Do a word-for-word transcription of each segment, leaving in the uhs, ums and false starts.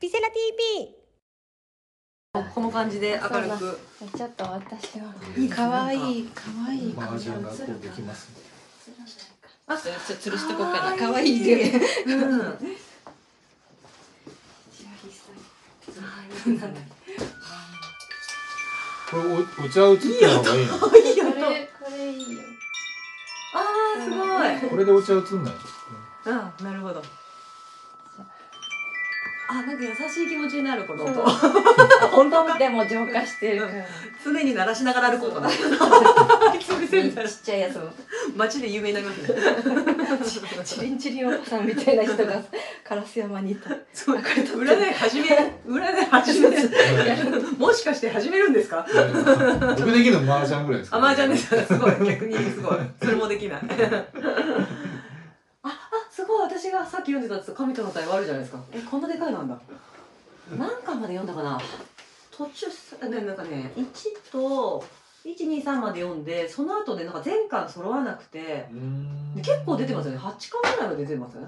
ピセラ ティーピー。 この感じで明るく。 ちょっと私は可愛い可愛い麻雀がこうできますね。 あ、ちょっと吊るしてこうかな。可愛いで。うん。 これおお茶を移った方がいいの。 これこれいいよ。 ああ、すごい。 これでお茶移んない。 うん、なるほど。あ、なんか優しい気持ちになるこの音。 本当でも浄化してるから。 常に鳴らしながら歩こうかな。ちっちゃいやつも。 街で有名になりますね。 チリンチリンおばさんみたいな人が烏山にいた。 そう、占い始め、占い始め。もしかして始めるんですか？ 僕できるの麻雀ぐらいですか。 あ、麻雀です。すごい、逆にすごい。それもできない。あ、あ、すごい。私がさっき読んでたやつ、神との対話あるじゃないですか。え、こんなでかいなんだ。何巻まで読んだかな。途中、ね、なんかね、いちといち、に、さんまで読んで、その後ね、なんか全巻揃わなくて、で結構出てますよね。はちかんぐらいまで出てますよね。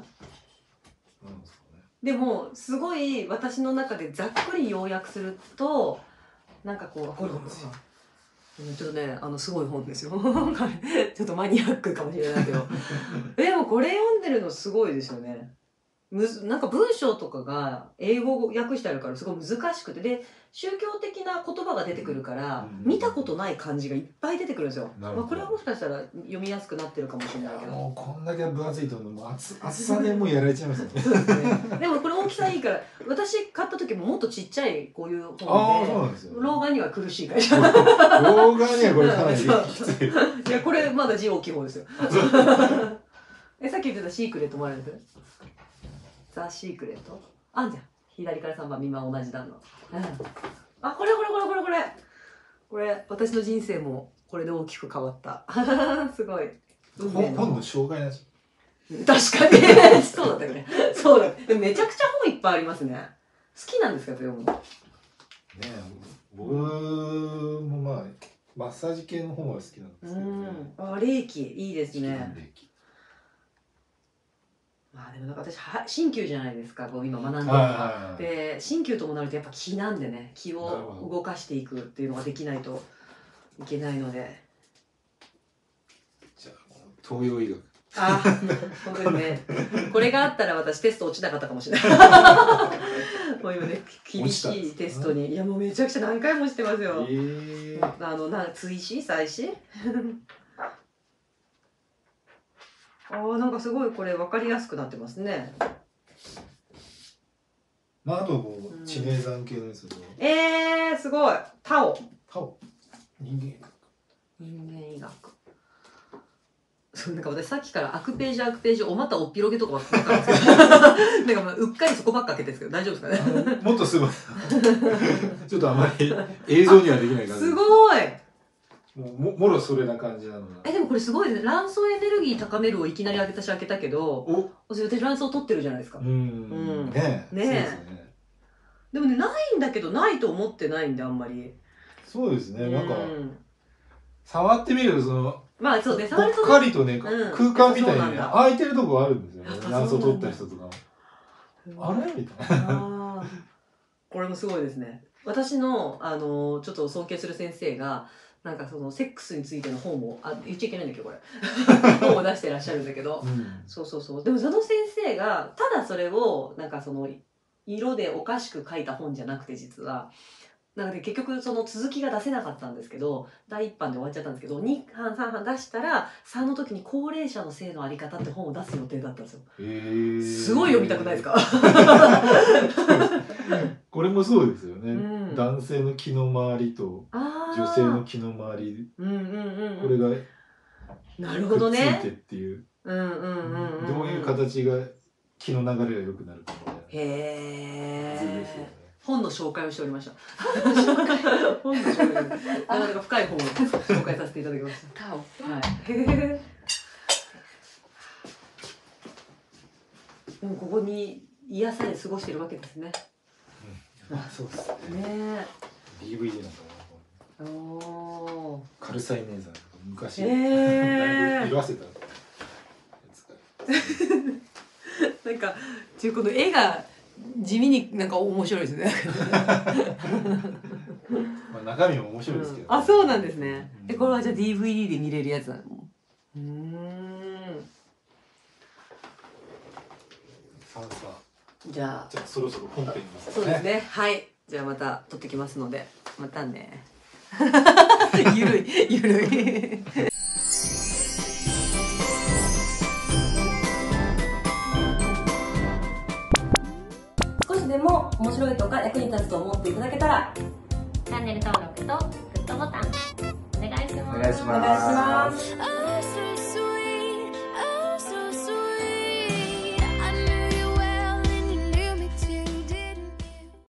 でもすごい私の中でざっくり要約すると、なんかこう、これこれちょっとね、あのすごい本ですよ。ちょっとマニアックかもしれないけど。でもこれ読んでるのすごいですよね。むずなんか文章とかが英語を訳してあるからすごい難しくて、で宗教的な言葉が出てくるから、うん、見たことない漢字がいっぱい出てくるんですよ。まあ、これはもしかしたら読みやすくなってるかもしれないけど、 もうこんだけ分厚いともう厚厚さでもうやられちゃいますよね。 そうですね。でもこれ大きさいいから、私買った時ももっとちっちゃいこういう本で、 あ、そうなんですよ、 老眼には苦しいから。 老眼にはこれかなりきつい。 いや、これまだ字大きい方ですよ。え、さっき言ってたシークレットもあるんです。ザ・シークレットあんじゃん。左からさんばん、みま同じ段の。うん、あ、これこれこれこれこれこれ、私の人生もこれで大きく変わった。すごい。 本の紹介なんですよ。 確かに。そうだったよね。そうだ。でもめちゃくちゃ本いっぱいありますね。好きなんですか、読むの。ねえ、僕もまあ、マッサージ系の本は好きなんですけどね。 うん。あ、霊気、いいですね。まあでもなんか私は鍼灸じゃないですか、こう今学んでるのが。で鍼灸ともなるとやっぱ気なんでね、気を動かしていくっていうのができないといけないので。 じゃあ東洋医学。 あ、そうですね。これがあったら私テスト落ちなかったかもしれない。もう今ね、厳しいテストに、いやもうめちゃくちゃ何回もしてますよ。えー、あのな追試再試。ああ、なんかすごいこれ分かりやすくなってますね。 まあ、あとこう、知名山系のやつと。 ええー、すごい。タオ。 タオ。人間医学。 人間医学。そう、なんか私さっきから悪ページ悪ページおまたおっぴろげとかばっかりなんですけど、なんかうっかりそこばっか開けてるんですけど大丈夫ですかね。 もっとすごい。ちょっとあまり映像にはできない感じ。 すごい。 もう も, もろそれな感じなのが。 え、でもこれすごいですね。卵巣エネルギー高めるをいきなり私開けたけど、私卵巣取ってるじゃないですか。うん。うん、ねえ。ねえ。でもね、ないんだけど、ないと思ってないんで、あんまり。 そうですね。なんか、触ってみると、その、 まあそうね、 ぽっかりとね、空間みたいに空いてるとこあるんですよね。卵巣取った人とか。あれみたいな。 これもすごいですね。私の、あの、ちょっと尊敬する先生が、なんかそのセックスについての本を、あ、言っちゃいけないんだけどこれ本を出してらっしゃるんだけど、うん、そうそうそう。でもその先生がただそれをなんかその色でおかしく書いた本じゃなくて、実はなので結局その続きが出せなかったんですけど、だいいっばんで終わっちゃったんですけど、にばんさんばん出したらさんの時に高齢者の性のあり方って本を出す予定だったんですよ。へー、すごい読みたくないですか？ これもそうですよね、うん、男性の気の回りと女性の気の回り、これがなるほどね、 くっついてっていう、どういう形が気の流れが良くなるかみたいな。へえ。本の紹介をしておりました。本の紹介。なかなか深い本を紹介させていただきました。タオ。はい。でもここに癒され過ごしてるわけですね。 うん、あ、そうですね。 ね。 ディーブイディー なんかも。おお。カルサイネーザーとか昔。ええ。だいぶ色あせたやつが。なんか、ちゅうこの絵が地味になんか面白いですね。 まあ中身も面白いですけど、 うん、あ、そうなんですね。え、これはじゃあ ディーブイディー で見れるやつなの？うーん。 さあさあ、 じゃあ、 じゃあそろそろ本編にますね。 そうですね。はい。じゃあまた撮ってきますので、またね。ゆるい、ゆるい。 少しでも面白いとか役に立つと思っていただけたら、 チャンネル登録とグッドボタンお願いします。 お願いします。 お願いします。